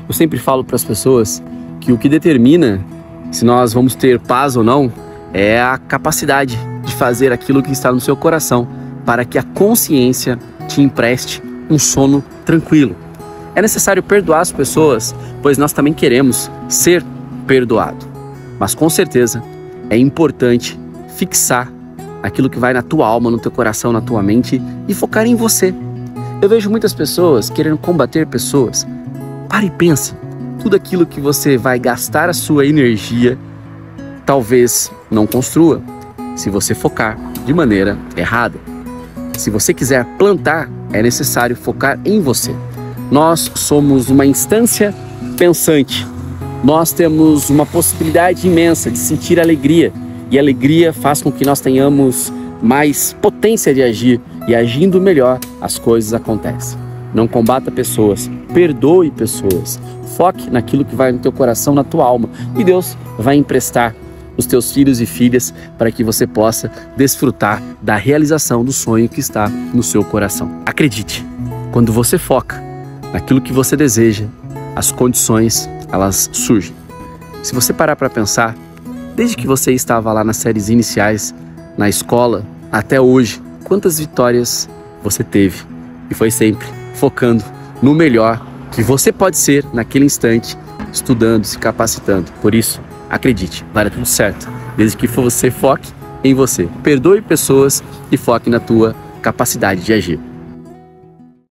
Eu sempre falo para as pessoas que o que determina se nós vamos ter paz ou não é a capacidade de fazer aquilo que está no seu coração para que a consciência te empreste um sono tranquilo. É necessário perdoar as pessoas, pois nós também queremos ser perdoado. Mas com certeza é importante fixar aquilo que vai na tua alma, no teu coração, na tua mente e focar em você. Eu vejo muitas pessoas querendo combater pessoas. Pare e pense. Tudo aquilo que você vai gastar a sua energia, talvez não construa, se você focar de maneira errada. Se você quiser plantar, é necessário focar em você. Nós somos uma instância pensante. Nós temos uma possibilidade imensa de sentir alegria. E a alegria faz com que nós tenhamos mais potência de agir. E agindo melhor, as coisas acontecem. Não combata pessoas, perdoe pessoas. Foque naquilo que vai no teu coração, na tua alma. E Deus vai emprestar os teus filhos e filhas para que você possa desfrutar da realização do sonho que está no seu coração. Acredite, quando você foca naquilo que você deseja, as condições, elas surgem. Se você parar para pensar, desde que você estava lá nas séries iniciais, na escola, até hoje, quantas vitórias você teve? E foi sempre focando no melhor que você pode ser naquele instante, estudando, se capacitando. Por isso, acredite, vai dar tudo certo, desde que você foque em você. Perdoe pessoas e foque na tua capacidade de agir.